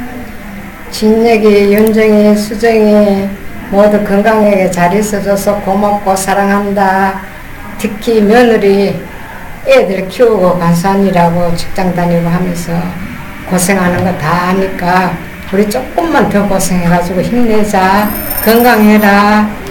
진혁이, 윤정이, 수정이 모두 건강하게 잘 있어줘서 고맙고 사랑한다. 특히 며느리 애들 키우고 간산이라고 직장 다니고 하면서 고생하는 거 다 아니까 우리 조금만 더 고생해가지고 힘내자. 건강해라.